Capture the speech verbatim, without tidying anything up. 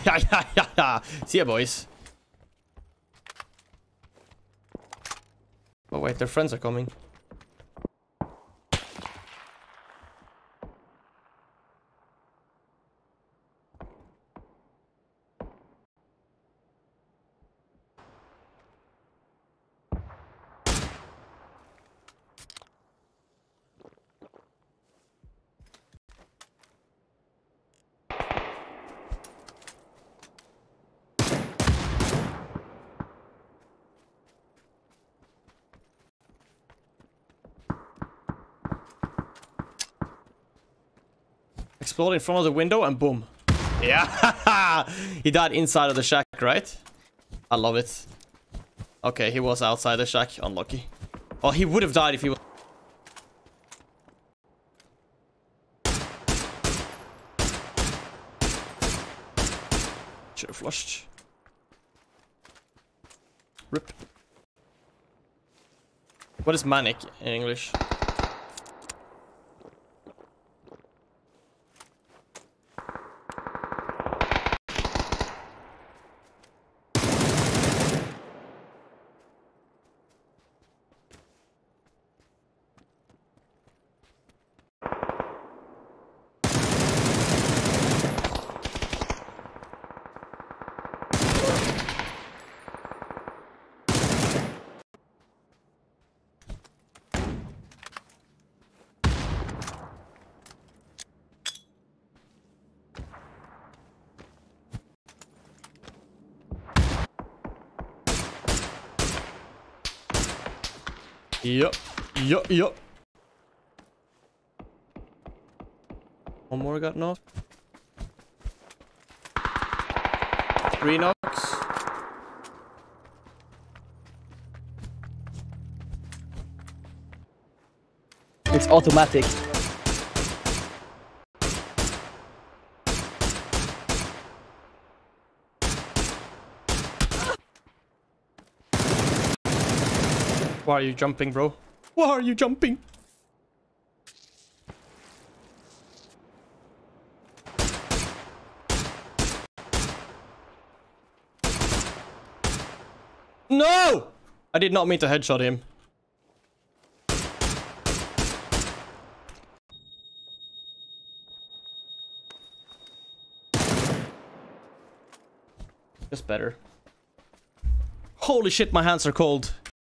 Yeah, yeah, yeah, yeah. See ya, boys. Oh, wait, their friends are coming. Explode in front of the window and boom. Yeah, he died inside of the shack, right? I love it. Okay, he was outside the shack. Unlucky. Oh, he would have died if he was. Should have flushed. Rip. What is manic in English? Yup, yup, yup. One more got knocked. Three knocks. It's automatic. Why are you jumping, bro? Why are you jumping? No! I did not mean to headshot him. Just better. Holy shit, my hands are cold.